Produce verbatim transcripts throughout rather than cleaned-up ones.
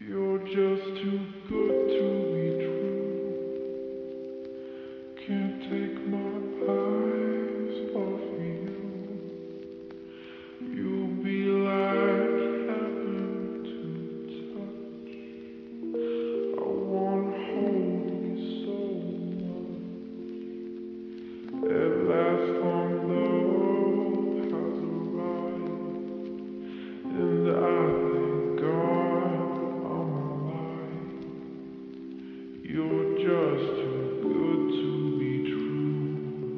You're just too good to be true. Can't take my eyes off you. You'll be like heaven to touch. I wanna hold you so much. At last, long love has arrived, and I thank God I'm alive. You're just too good to be true.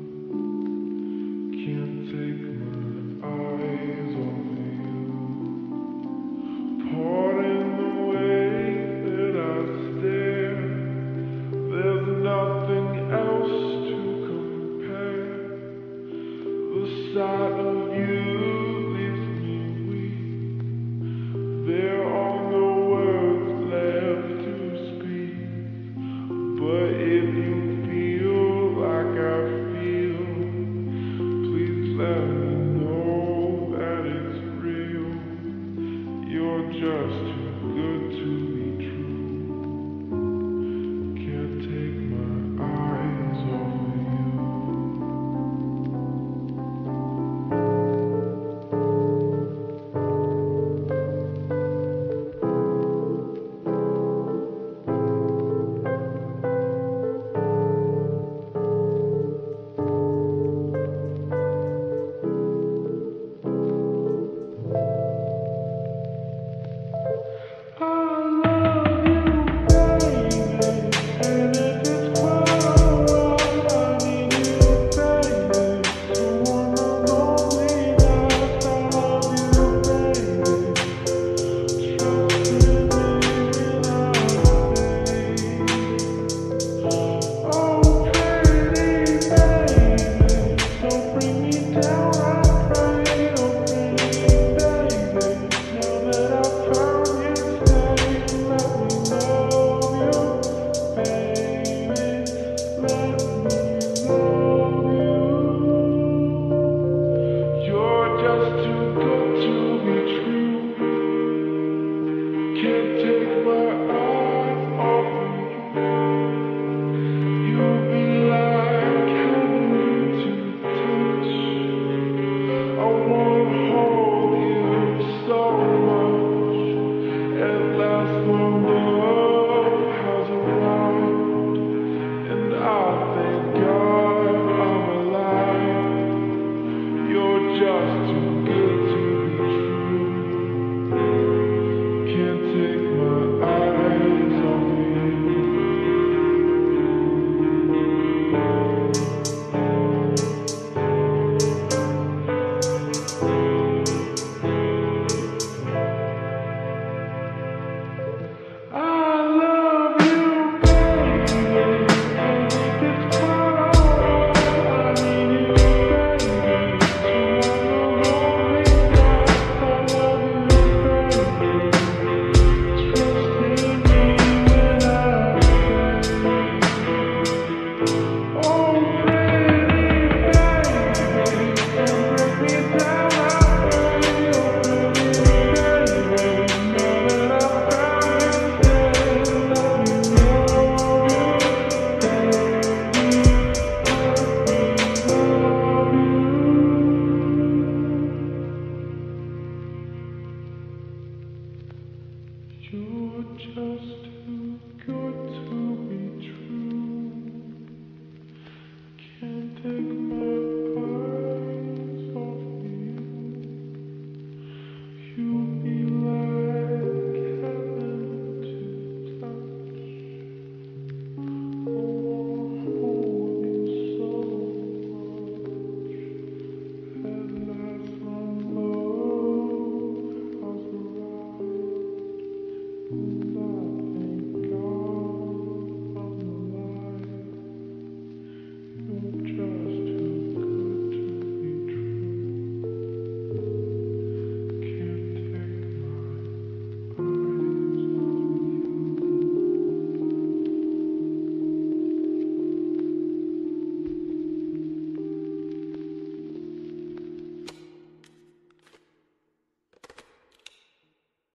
Can't take my eyes off you. Pardon the way that I stare. There's nothing else to compare. The sight of you leaves me weak. There are no words left to speak. But if you feel like I feel, please let me know that it's real. You're just too good to be true. Can't take my eyes off you. I love you, baby, and if it's quite alright, I need you, baby, to wanna lonely nights. I love you, baby, trust in me when I say, oh pretty baby, don't bring me down, I pray. Oh pretty baby, now that I've found you, stay and let me love you, baby, let me love you. You're just too good to be true. Can't take my eyes off of you. You'll be like heaven to touch. I wanna hold you so much. At last, my love has arrived, and I thank God I'm alive. You're just too good to be true. Can't take my eyes off you. I love you, baby, and if it's quite alright, I need you, baby, to wanna lonely nights. I love you, baby, trust in me when I say, oh pretty baby, don't break me down, I pray. Oh pretty baby, now that I've found you, stay and let me love you, baby, let me love you. You're just too